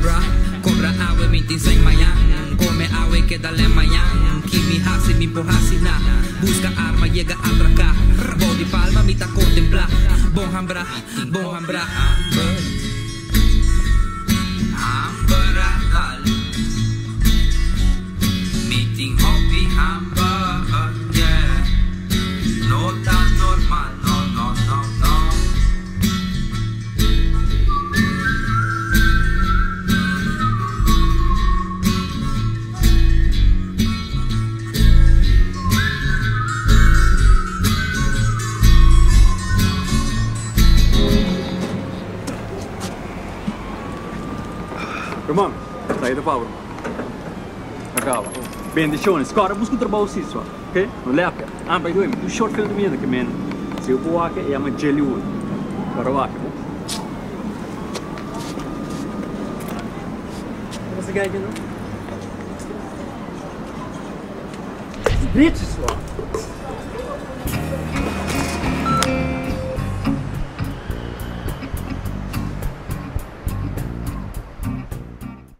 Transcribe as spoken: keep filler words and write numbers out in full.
Cobra, cobra awe mintin sa mayan. Come awe que dale mayan. Kimi hasi mi pohasi na. Busca arma, llega a atracar. Body palma, mita contempla. Bon hambra, bon hambra. Hambra dal. Meeting hobby hambra, yeah. No tan normal, no, no, no, no. Irmão, saída Pablo. Acaba. Bendiciones. Cara, busca trabalho sim, só. Ok? Não leca. Ah, by the way, do short film também que men. Se eu vou aqui, é uma Jellywood. Para o aqui, não? Você ganha não? Bitch, só.